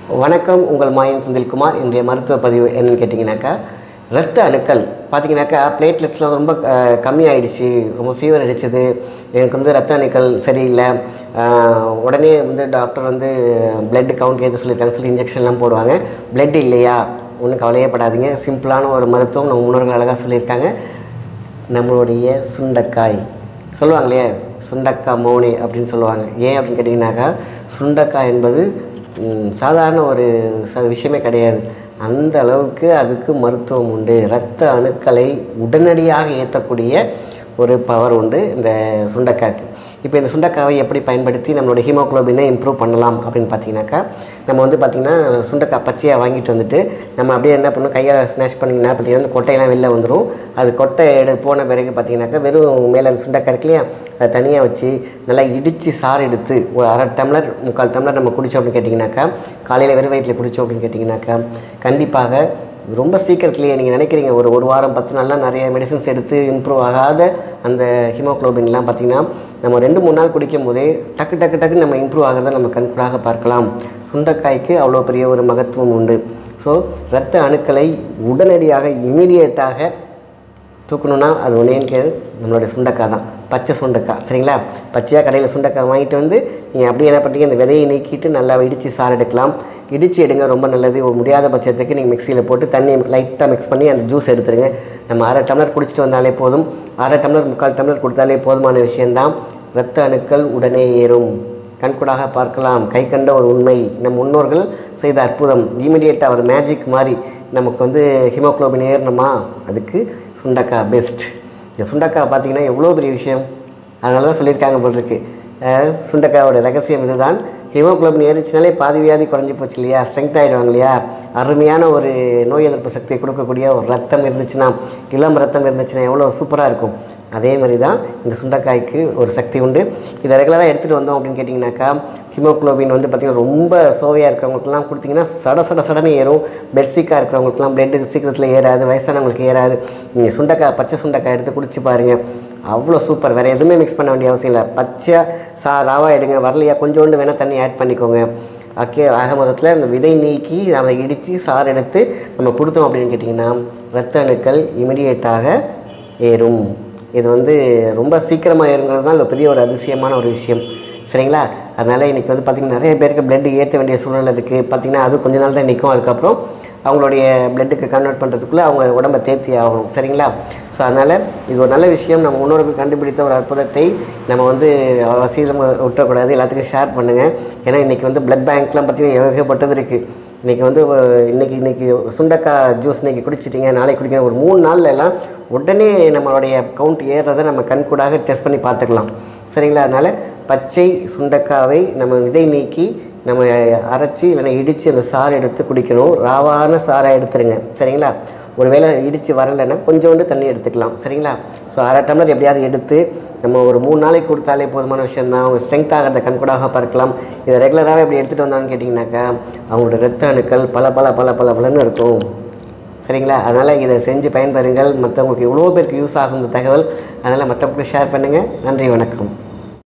வணக்கம். உங்கள் மாயன் செந்தில்குமார். இன்றைய மருத்துவ பதிவு என்னன்னு கேட்டிங்கனாக்கா, இரத்த அணுக்கள் பார்த்திங்கனாக்கா பிளேட்லெட்ஸ்லாம் ரொம்ப கம்மியாயிடுச்சு, ரொம்ப ஃபீவர் அடிச்சது, எனக்கு வந்து இரத்த அணுக்கள் சரியில்லை, உடனே வந்து டாக்டர் வந்து பிளட் கவுண்ட் ஏற்ற சொல்லியிருக்காங்க, சொல்லி இன்ஜெக்ஷன்லாம் போடுவாங்க. பிளட் இல்லையா, ஒன்றும் கவலையே படாதீங்க, சிம்பிளான ஒரு மருத்துவம் நம்ம முன்னோர்கள் அழகாக சொல்லியிருக்காங்க. நம்மளுடைய சுண்டைக்காய் சொல்லுவாங்க இல்லையா, சுண்டக்காய் மௌனி அப்படின்னு சொல்லுவாங்க. ஏன் அப்படின்னு கேட்டிங்கனாக்கா, சுண்டைக்காய் என்பது சாதாரண ஒரு விஷயமே கிடையாது. அந்த அளவுக்கு அதுக்கு மருத்துவம் உண்டு. இரத்த அணுக்களை உடனடியாக ஏற்றக்கூடிய ஒரு பவர் உண்டு இந்த சுண்டைக்காய்க்கு. இப்போ இந்த சுண்டைக்காயை எப்படி பயன்படுத்தி நம்மளோட ஹீமோக்ளோபினை இம்ப்ரூவ் பண்ணலாம் அப்படின்னு பார்த்தீங்கன்னாக்கா, நம்ம வந்து பார்த்திங்கன்னா சுண்டைக்காய் பச்சையாக வாங்கிட்டு வந்துட்டு நம்ம அப்படியே என்ன பண்ணணும், கையால் ஸ்னாஷ் பண்ணிங்கன்னா பார்த்திங்கன்னா கொட்டையெல்லாம் வெளில வந்துடும். அது கொட்டை போன பிறகு பார்த்திங்கனாக்கா வெறும் மேலே அந்த சுண்டைக்காய் இருக்கு இல்லையா, அதை தனியாக வச்சு நல்லா இடித்து சாறு எடுத்து ஒரு அரை டம்ளர் 3/4 டம்ளர் நம்ம குடித்தோம் அப்படின்னு கேட்டிங்கனாக்கா, காலையில் வெறும் வயிற்றில் குடித்தோம் அப்படின்னு கேட்டிங்கனாக்கா, கண்டிப்பாக ரொம்ப சீக்கிரத்துலேயே நீங்கள் நினைக்கிறீங்க ஒரு வாரம் 10 நாள்லாம் நிறைய மெடிசன்ஸ் எடுத்து இம்ப்ரூவ் ஆகாத அந்த ஹீமோக்ளோபின்லாம் பார்த்திங்கன்னா நம்ம 2-3 நாள் குடிக்கும் போதே டக்குன்னு நம்ம இம்ப்ரூவ் ஆகிறத நம்ம கண்கூடாக பார்க்கலாம். சுண்டைக்காய்க்கு அவ்வளோ பெரிய ஒரு மகத்துவம் உண்டு. ஸோ இரத்த அணுக்களை உடனடியாக இமீடியட்டாக தூக்கணுன்னா அது ஒன்றேன்னு கேள், நம்மளுடைய சுண்டைக்காய் தான், பச்சை சுண்டைக்காய். சரிங்களா, பச்சையாக கடையில் சுண்டைக்காய் வாங்கிட்டு வந்து நீங்கள் அப்படியே என்ன பண்ணுறீங்க, இந்த விதையை நீக்கிட்டு நல்லா இடித்து சாறு எடுக்கலாம். இடித்து எடுங்க, ரொம்ப நல்லது. ஒரு முடியாத பட்சத்துக்கு நீங்கள் மிக்சியில் போட்டு தண்ணி லைட்டாக மிக்ஸ் பண்ணி அந்த ஜூஸ் எடுத்துருங்க. நம்ம அரை டம்ளர் குடிச்சிட்டு வந்தாலே போதும், அரை டம்ளர் 3/4 டம்ளர் கொடுத்தாலே போதுமான விஷயந்தான். இரத்த அணுக்கள் உடனே ஏறும், கண்கூடாக பார்க்கலாம். கை கண்ட ஒரு உண்மை, நம் முன்னோர்கள் செய்த அற்புதம். இமீடியட்டாக ஒரு மேஜிக் மாதிரி நமக்கு வந்து ஹீமோக்ளோபின் ஏறணுமா, அதுக்கு சுண்டைக்காய் பெஸ்ட். இந்த சுண்டைக்காய் பார்த்திங்கன்னா எவ்வளோ பெரிய விஷயம், அதனால தான் சொல்லியிருக்காங்க போல் இருக்கு. சுண்டைக்காயோட ரகசியம் இதுதான். ஹீமோக்ளோபின் ஏறிச்சினாலே பாதி வியாதி குறைஞ்சி போச்சு இல்லையா, ஸ்ட்ரென்த் ஆகிடுவாங்க இல்லையா. அருமையான ஒரு நோய் எதிர்ப்பு சக்தியை கொடுக்கக்கூடிய ஒரு ரத்தம் இருந்துச்சுன்னா, இளம் ரத்தம் இருந்துச்சுன்னா எவ்வளோ சூப்பராக இருக்கும். அதே மாதிரி தான் இந்த சுண்டைக்காய்க்கு ஒரு சக்தி உண்டு. இதை ரெகுலராக எடுத்துகிட்டு வந்தோம் அப்படின்னு கேட்டிங்கனாக்கா, ஹீமோக்ளோபின் வந்து பார்த்திங்கன்னா ரொம்ப சோவையாக இருக்கிறவங்களுக்குலாம் கொடுத்திங்கன்னா சடனே ஏறும். பெட்சிக்காக இருக்கிறவங்களுக்குலாம் பிளட்டு சீக்கிரத்தில் ஏறாது, வயசானவங்களுக்கு ஏறாது. நீங்கள் சுண்டைக்காய், பச்சை சுண்டைக்காய் எடுத்து குடிச்சு பாருங்கள், அவ்வளோ சூப்பர். வேறு எதுவுமே மிக்ஸ் பண்ண வேண்டிய அவசியம் இல்லை. பச்சையாக ராவாக எடுங்க, வரலையா கொஞ்சோண்டு வேணால் தண்ணி ஆட் பண்ணிக்கோங்க. ஆக மொத்தத்தில் இந்த விதை நீக்கி அதை இடித்து சாறு எடுத்து நம்ம கொடுத்தோம் அப்படின்னு கேட்டிங்கன்னா, இரத்த அணுக்கள் இமிடியேட்டாக ஏறும். இது வந்து ரொம்ப சீக்கிரமாக ஏறுங்கிறது தான் இது பெரிய ஒரு அதிசயமான ஒரு விஷயம். சரிங்களா, அதனால் இன்றைக்கி வந்து பார்த்திங்கன்னா நிறைய பேருக்கு பிளட்டு ஏற்ற வேண்டிய சூழ்நிலை இருக்குது. பார்த்திங்கன்னா அது கொஞ்ச நாள் தான் நிற்கும், அதுக்கப்புறம் அவங்களுடைய பிளட்டுக்கு கன்வெர்ட் பண்ணுறதுக்குள்ளே அவங்க உடம்பை தேர்த்தி ஆகணும். சரிங்களா, ஸோ அதனால் இது ஒரு நல்ல விஷயம். நம்ம முன்னோர்கள் கண்டுபிடித்த ஒரு அற்புதத்தை நம்ம வந்து வசதியில் விட்டுறக்கூடாது, எல்லாத்துக்கும் ஷேர் பண்ணுங்கள். ஏன்னா இன்றைக்கி வந்து பிளட் பேங்க்லாம் பார்த்திங்கன்னா ஏகப்பட்டது இருக்குது. இன்றைக்கி வந்து இன்றைக்கி சுண்டைக்காய் ஜூஸ் இன்றைக்கி குடிச்சிட்டிங்க, நாளைக்கு குடிக்கிற ஒரு 3 நாளில் எல்லாம் உடனே நம்மளுடைய கவுண்ட் ஏறுறதை நம்ம கண்கூடாக டெஸ்ட் பண்ணி பார்த்துக்கலாம். சரிங்களா, அதனால் பச்சை சுண்டைக்காவை நம்ம விதை நீக்கி நம்ம அரைச்சி இல்லைன்னா இடித்து அந்த சாறு எடுத்து குடிக்கணும். ராவான சாராக எடுத்துருங்க. சரிங்களா, ஒரு வேளை இடித்து வரலைன்னா கொஞ்சோண்டு தண்ணி எடுத்துக்கலாம். சரிங்களா, ஸோ அரை டம்ளர் எப்படியாவது எடுத்து நம்ம ஒரு 3 நாளைக்கு கொடுத்தாலே போதுமான விஷயந்தான். அவங்க ஸ்ட்ரென்த் ஆகிறத கண்கூடாக பார்க்கலாம். இதை ரெகுலராகவே எப்படி எடுத்துகிட்டு வந்தான்னு கேட்டிங்கனாக்கா, அவங்களோட இரத்த அணுக்கள் பலன்னு இருக்கும். சரிங்களா, அதனால் இதை செஞ்சு பயன்பெறுங்கள். மற்றவங்களுக்கு எவ்வளோ பேருக்கு யூஸ் ஆகும் இந்த தகவல், அதனால் மற்றவங்களுக்கு ஷேர் பண்ணுங்கள். நன்றி, வணக்கம்.